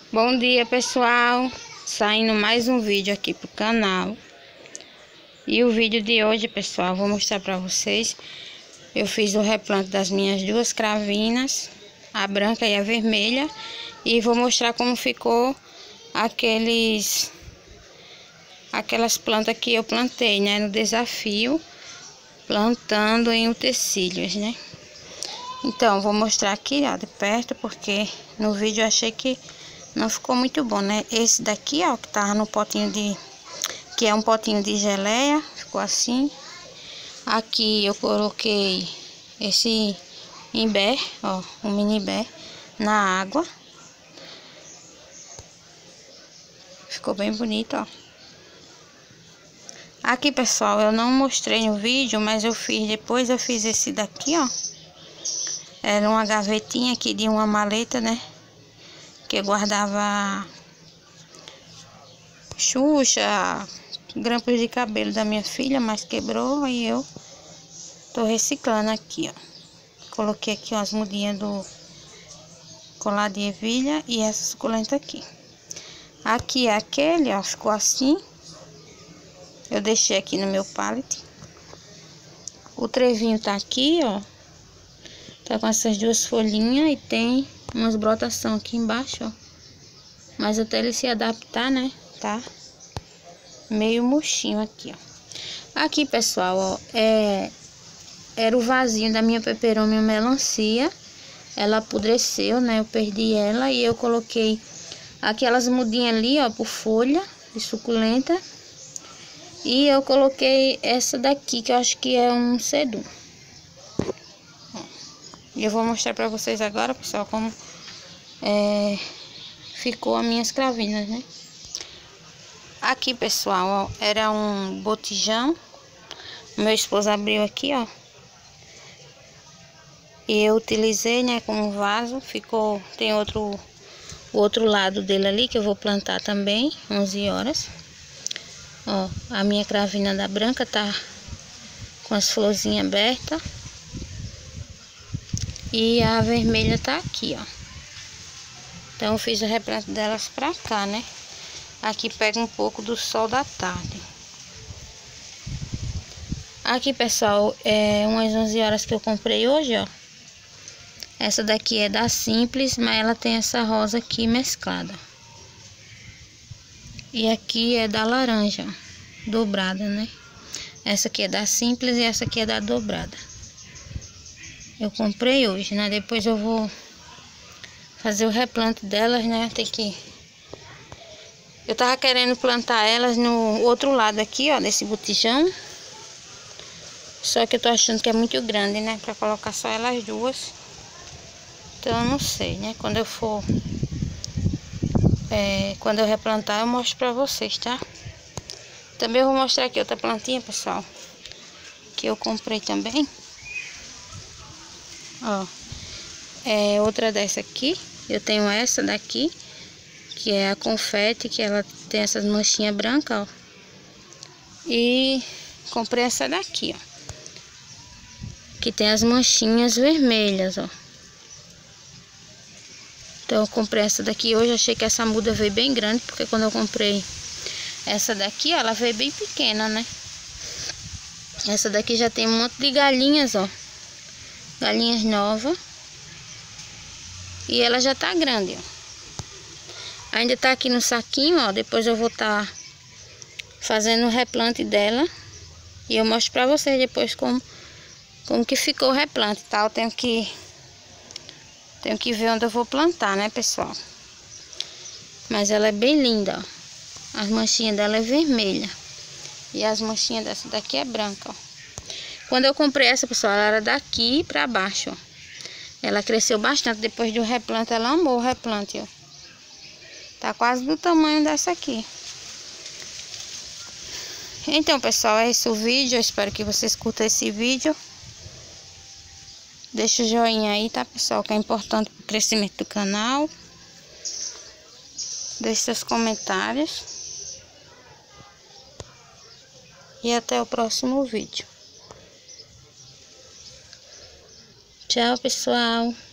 Bom dia, pessoal, saindo mais um vídeo aqui pro canal. E o vídeo de hoje, pessoal, vou mostrar para vocês. Eu fiz o replante das minhas duas cravinas, a branca e a vermelha, e vou mostrar como ficou aquelas plantas que eu plantei, né, no desafio plantando em utensílios, né. Então, vou mostrar aqui, ó, de perto, porque no vídeo eu achei que não ficou muito bom, né? Esse daqui, ó, que tava no potinho que é um potinho de geleia, ficou assim. Aqui eu coloquei esse imbé, ó, um mini imbé na água. Ficou bem bonito, ó. Aqui, pessoal, eu não mostrei no vídeo, mas eu fiz esse daqui, ó. Era uma gavetinha aqui de uma maleta, né? Que eu guardava Xuxa, grampos de cabelo da minha filha, mas quebrou, aí eu tô reciclando aqui, ó. Coloquei aqui ó, as mudinhas do colar de ervilha e essa suculenta aqui. Aqui é aquele, ó, ficou assim. Eu deixei aqui no meu pallet. O trevinho tá aqui, ó. Tá com essas duas folhinhas e tem umas brotação aqui embaixo, ó. Mas até ele se adaptar, né? Tá meio murchinho aqui, ó. Aqui, pessoal, ó, era o vasinho da minha peperômia melancia. Ela apodreceu, né? Eu perdi ela e eu coloquei aquelas mudinhas ali, ó, por folha de suculenta. E eu coloquei essa daqui, que eu acho que é um sedum. E eu vou mostrar pra vocês agora, pessoal, como ficou as minhas cravinas, né? Aqui, pessoal, ó, era um botijão. Meu esposo abriu aqui, ó. E eu utilizei, né, como vaso. Ficou, tem o outro lado dele ali que eu vou plantar também, 11 horas. Ó, a minha cravina da branca tá com as florzinhas abertas. E a vermelha tá aqui, ó. Então eu fiz o replante delas pra cá, né? Aqui pega um pouco do sol da tarde. Aqui, pessoal, é umas 11 horas que eu comprei hoje, ó. Essa daqui é da Simples, mas ela tem essa rosa aqui mesclada. E aqui é da laranja, ó, dobrada, né? Essa aqui é da Simples e essa aqui é da dobrada. Eu comprei hoje, né? Depois eu vou fazer o replante delas, né? Eu tava querendo plantar elas no outro lado aqui, ó, desse botijão. Só que eu tô achando que é muito grande, né? Pra colocar só elas duas. Então eu não sei, né? Quando eu for... quando eu replantar, eu mostro pra vocês, tá? Também eu vou mostrar aqui outra plantinha, pessoal, que eu comprei também. Ó. É outra dessa aqui. Eu tenho essa daqui, que é a confete, que ela tem essas manchinhas brancas, ó. E comprei essa daqui, ó, que tem as manchinhas vermelhas, ó. Então eu comprei essa daqui hoje. Achei que essa muda veio bem grande, porque quando eu comprei essa daqui, ó, ela veio bem pequena, né? Essa daqui já tem um monte de galinhas, ó. Galinhas novas. E ela já tá grande, ó. Ainda tá aqui no saquinho, ó. Depois eu vou tá fazendo o replante dela. E eu mostro pra vocês depois como que ficou o replante, tá? Eu tenho que ver onde eu vou plantar, né, pessoal? Mas ela é bem linda, ó. As manchinhas dela é vermelha. E as manchinhas dessa daqui é branca, ó. Quando eu comprei essa, pessoal, ela era daqui pra baixo, ó. Ela cresceu bastante. Depois do replante, ela amou o replante, ó. Tá quase do tamanho dessa aqui. Então, pessoal, é esse o vídeo. Eu espero que vocês curtam esse vídeo. Deixa o joinha aí, tá, pessoal? Que é importante pro crescimento do canal. Deixe seus comentários. E até o próximo vídeo. Tchau, pessoal.